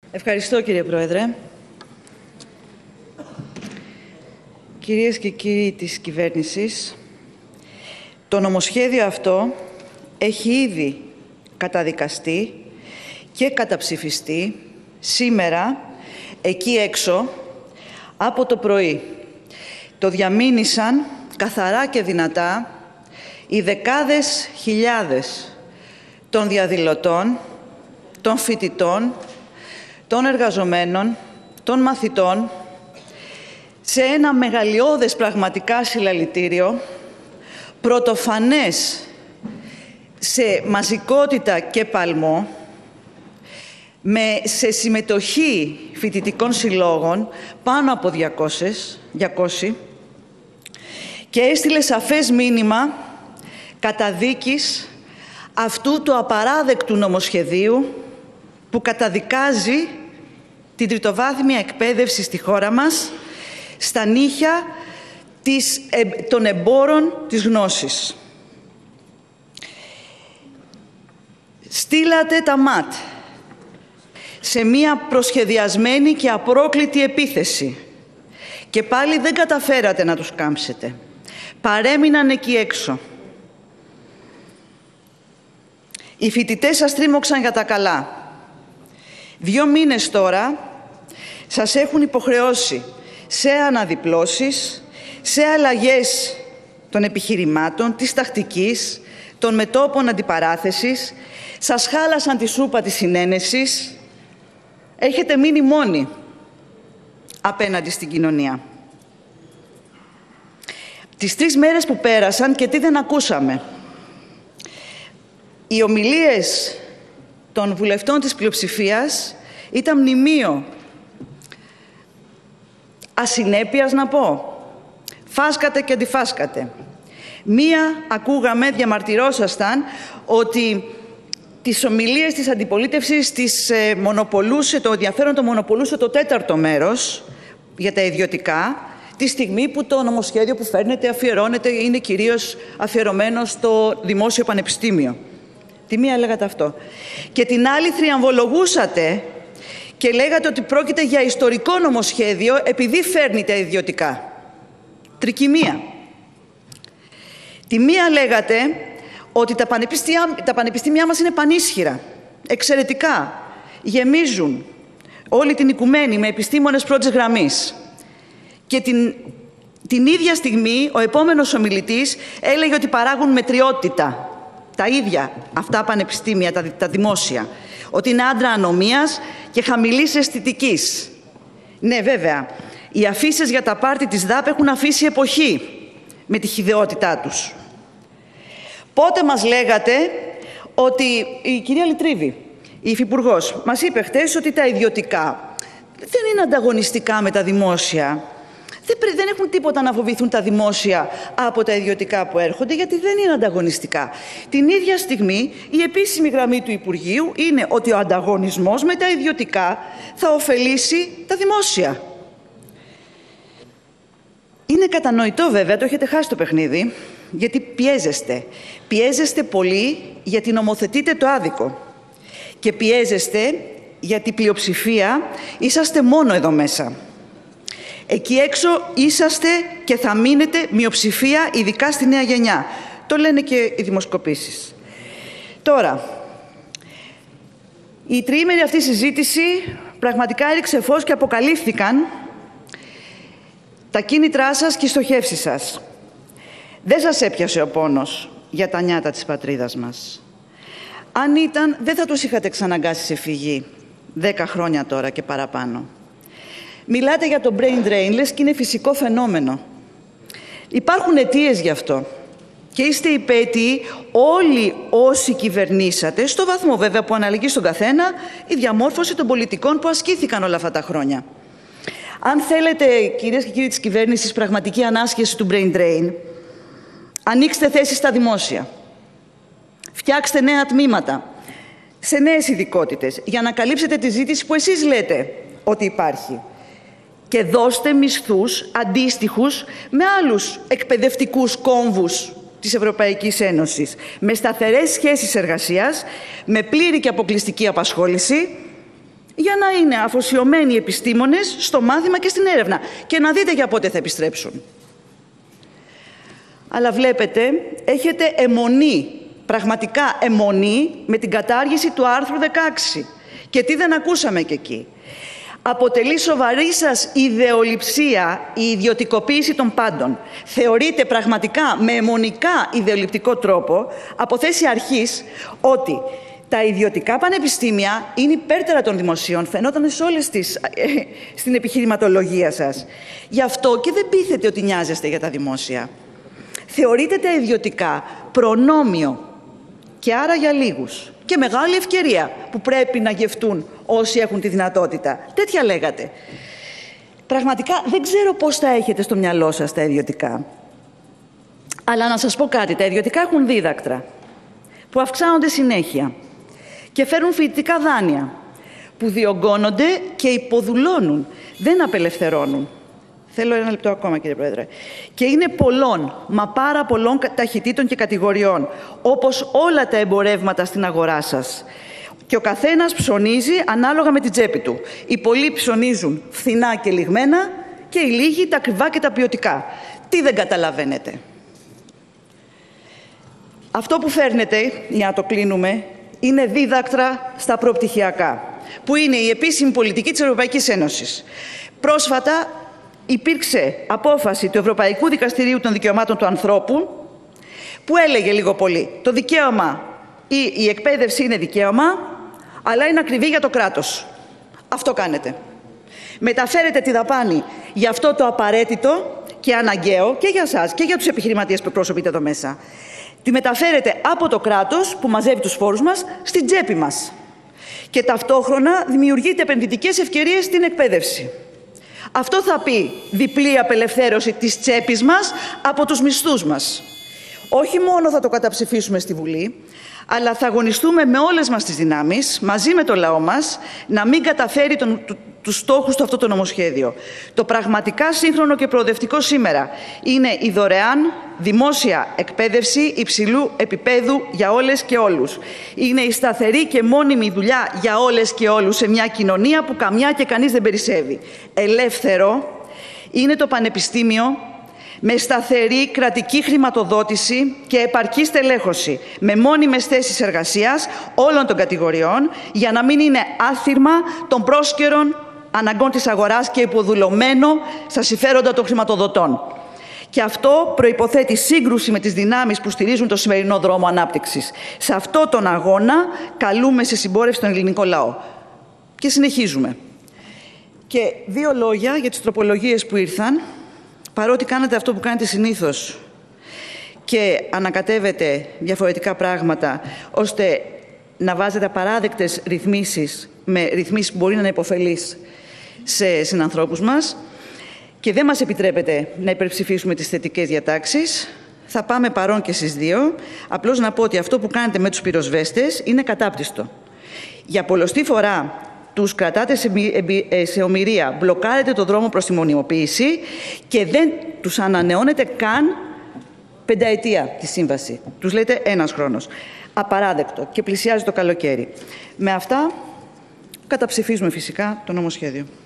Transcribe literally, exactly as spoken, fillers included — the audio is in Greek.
Ευχαριστώ, κύριε Πρόεδρε. Κυρίες και κύριοι της κυβέρνησης, το νομοσχέδιο αυτό έχει ήδη καταδικαστεί και καταψηφιστεί σήμερα εκεί έξω από το πρωί. Το διαμήνυσαν καθαρά και δυνατά οι δεκάδες χιλιάδες των διαδηλωτών, των φοιτητών, των εργαζομένων, των μαθητών, σε ένα μεγαλειώδες πραγματικά συλλαλητήριο, πρωτοφανές σε μαζικότητα και παλμό, με, σε συμμετοχή φοιτητικών συλλόγων, πάνω από διακόσια, και έστειλε σαφές μήνυμα καταδίκης αυτού του απαράδεκτου νομοσχεδίου που καταδικάζει την τριτοβάθμια εκπαίδευση στη χώρα μας στα νύχια της, ε, των εμπόρων της γνώσης. Στείλατε τα ΜΑΤ σε μία προσχεδιασμένη και απρόκλητη επίθεση και πάλι δεν καταφέρατε να τους κάμψετε. Παρέμειναν εκεί έξω. Οι φοιτητές σας τρίμωξαν για τα καλά. Δύο μήνες τώρα σας έχουν υποχρεώσει σε αναδιπλώσεις, σε αλλαγές των επιχειρημάτων, της τακτικής, των μετώπων αντιπαράθεσης. Σας χάλασαν τη σούπα της συνένεσης. Έχετε μείνει μόνοι απέναντι στην κοινωνία. Τις τρεις μέρες που πέρασαν και τι δεν ακούσαμε. Οι ομιλίες των βουλευτών της πλειοψηφίας ήταν μνημείο ασυνέπειας, να πω. Φάσκατε και αντιφάσκατε. Μία ακούγαμε, διαμαρτυρόσασταν, ότι τις ομιλίες της αντιπολίτευσης τις ε, μονοπολούσε, το ενδιαφέρον το μονοπολούσε το τέταρτο μέρος για τα ιδιωτικά, τη στιγμή που το νομοσχέδιο που φέρνετε αφιερώνεται, είναι κυρίως αφιερωμένο στο δημόσιο πανεπιστήμιο. Τη μία λέγατε αυτό. Και την άλλη θριαμβολογούσατε και λέγατε ότι πρόκειται για ιστορικό νομοσχέδιο επειδή φέρνει τα ιδιωτικά. Τρικυμία. Τη μία λέγατε ότι τα πανεπιστήμια, τα πανεπιστήμια μας είναι πανίσχυρα, εξαιρετικά, γεμίζουν όλη την οικουμένη με επιστήμονες πρώτης γραμμής. Και την, την ίδια στιγμή ο επόμενος ομιλητής έλεγε ότι παράγουν μετριότητα. Τα ίδια αυτά πανεπιστήμια, τα, τα δημόσια. Ότι είναι άντρα ανομίας και χαμηλής αισθητικής. Ναι, βέβαια, οι αφήσεις για τα πάρτι της ΔΑΠ έχουν αφήσει εποχή με τη χυδαιότητά τους. Πότε μας λέγατε ότι η κυρία Λιτρίβη, η υφυπουργός, μας είπε χτες ότι τα ιδιωτικά δεν είναι ανταγωνιστικά με τα δημόσια. Δεν έχουν τίποτα να φοβηθούν τα δημόσια από τα ιδιωτικά που έρχονται, γιατί δεν είναι ανταγωνιστικά. Την ίδια στιγμή, η επίσημη γραμμή του Υπουργείου είναι ότι ο ανταγωνισμός με τα ιδιωτικά θα ωφελήσει τα δημόσια. Είναι κατανοητό, βέβαια, το έχετε χάσει το παιχνίδι, γιατί πιέζεστε. Πιέζεστε πολύ γιατί νομοθετείτε το άδικο. Και πιέζεστε γιατί πλειοψηφία είσαστε μόνο εδώ μέσα. Εκεί έξω είσαστε και θα μείνετε μειοψηφία, ειδικά στη νέα γενιά. Το λένε και οι δημοσκοπήσεις. Τώρα, η τριήμερη αυτή συζήτηση πραγματικά έριξε φως και αποκαλύφθηκαν τα κίνητρά σας και οι στοχεύσεις σας. Δεν σας έπιασε ο πόνος για τα νιάτα της πατρίδας μας. Αν ήταν, δεν θα τους είχατε εξαναγκάσει σε φυγή. Δέκα χρόνια τώρα και παραπάνω. Μιλάτε για το brain drain, λες και είναι φυσικό φαινόμενο. Υπάρχουν αιτίες γι' αυτό. Και είστε υπέτειοι όλοι όσοι κυβερνήσατε, στο βαθμό βέβαια που αναλογεί στον καθένα, η διαμόρφωση των πολιτικών που ασκήθηκαν όλα αυτά τα χρόνια. Αν θέλετε, κυρίες και κύριοι της κυβέρνησης, πραγματική ανάσχεση του brain drain, ανοίξτε θέσεις στα δημόσια. Φτιάξτε νέα τμήματα, σε νέες ειδικότητες, για να καλύψετε τη ζήτηση που εσείς λέτε ότι υπάρχει. Και δώστε μισθούς αντίστοιχους με άλλους εκπαιδευτικούς κόμβους της Ευρωπαϊκής Ένωσης, με σταθερές σχέσεις εργασίας, με πλήρη και αποκλειστική απασχόληση, για να είναι αφοσιωμένοι επιστήμονες στο μάθημα και στην έρευνα και να δείτε για πότε θα επιστρέψουν. Αλλά βλέπετε, έχετε αιμονή, πραγματικά αιμονή με την κατάργηση του άρθρου δεκαέξι. Και τι δεν ακούσαμε και εκεί. Αποτελεί σοβαρή σας ιδεολειψία η ιδιωτικοποίηση των πάντων. Θεωρείτε πραγματικά με αιμονικά ιδεολειπτικό τρόπο, από θέση αρχής, ότι τα ιδιωτικά πανεπιστήμια είναι υπέρτερα των δημοσίων. Φαινόταν σε όλες τις, ε, στην επιχειρηματολογία σας. Γι' αυτό και δεν πείθετε ότι νοιάζεστε για τα δημόσια. Θεωρείτε τα ιδιωτικά προνόμιο και άρα για λίγους. Και μεγάλη ευκαιρία που πρέπει να γευτούν όσοι έχουν τη δυνατότητα. Τέτοια λέγατε. Πραγματικά δεν ξέρω πώς τα έχετε στο μυαλό σας τα ιδιωτικά. Αλλά να σας πω κάτι. Τα ιδιωτικά έχουν δίδακτρα που αυξάνονται συνέχεια και φέρουν φοιτητικά δάνεια που διωγγώνονται και υποδουλώνουν. Δεν απελευθερώνουν. Θέλω ένα λεπτό ακόμα, κύριε Πρόεδρε. Και είναι πολλών, μα πάρα πολλών ταχυτήτων και κατηγοριών, όπως όλα τα εμπορεύματα στην αγορά σας. Και ο καθένας ψωνίζει ανάλογα με την τσέπη του. Οι πολλοί ψωνίζουν φθηνά και λιγμένα και οι λίγοι τα ακριβά και τα ποιοτικά. Τι δεν καταλαβαίνετε? Αυτό που φέρνετε, για να το κλείνουμε, είναι δίδακτρα στα προπτυχιακά, που είναι η επίσημη πολιτική της Ευρωπαϊκής Ένωσης. Πρόσφατα υπήρξε απόφαση του Ευρωπαϊκού Δικαστηρίου των Δικαιωμάτων του Ανθρώπου που έλεγε λίγο πολύ το δικαίωμα ή η εκπαίδευση είναι δικαίωμα, αλλά είναι ακριβή για το κράτος. Αυτό κάνετε. Μεταφέρετε τη δαπάνη για αυτό το απαραίτητο και αναγκαίο και για σας και για τους επιχειρηματίες που εκπροσωπείτε εδώ μέσα. Τη μεταφέρετε από το κράτος που μαζεύει τους φόρους μας στην τσέπη μας. Και ταυτόχρονα δημιουργείτε επενδυτικές ευκαιρίες στην εκπαίδευση. Αυτό θα πει διπλή απελευθέρωση της τσέπης μας από τους μισθούς μας. Όχι μόνο θα το καταψηφίσουμε στη Βουλή, αλλά θα αγωνιστούμε με όλες μας τις δυνάμεις, μαζί με το λαό μας, να μην καταφέρει τον, του, τους στόχους του αυτό το νομοσχέδιο. Το πραγματικά σύγχρονο και προοδευτικό σήμερα είναι η δωρεάν δημόσια εκπαίδευση υψηλού επίπεδου για όλες και όλους. Είναι η σταθερή και μόνιμη δουλειά για όλες και όλους σε μια κοινωνία που καμιά και κανείς δεν περισσεύει. Ελεύθερο είναι το πανεπιστήμιο με σταθερή κρατική χρηματοδότηση και επαρκή στελέχωση, με μόνιμες θέσεις εργασίας όλων των κατηγοριών, για να μην είναι άθυρμα των πρόσκαιρων αναγκών της αγοράς και υποδουλωμένο στα συμφέροντα των χρηματοδοτών. Και αυτό προϋποθέτει σύγκρουση με τις δυνάμεις που στηρίζουν το σημερινό δρόμο ανάπτυξης. Σε αυτό τον αγώνα καλούμε σε συμπόρευση τον ελληνικό λαό. Και συνεχίζουμε. Και δύο λόγια για τις τροπολογίες που ήρθαν. Παρότι κάνετε αυτό που κάνετε συνήθως και ανακατεύετε διαφορετικά πράγματα, ώστε να βάζετε απαράδεκτες ρυθμίσεις με ρυθμίσεις που μπορεί να είναι υποφελείς σε συνανθρώπους μας και δεν μας επιτρέπετε να υπερψηφίσουμε τις θετικές διατάξεις, θα πάμε παρόν και στις δύο. Απλώς να πω ότι αυτό που κάνετε με τους πυροσβέστες είναι κατάπτυστο. Για πολλοστή φορά τους κρατάτε σε ομηρία, μπλοκάρετε το δρόμο προς τη μονιμοποίηση και δεν τους ανανεώνετε καν πενταετία τη σύμβαση. Τους λέτε ένας χρόνος. Απαράδεκτο και πλησιάζει το καλοκαίρι. Με αυτά καταψηφίζουμε φυσικά το νομοσχέδιο.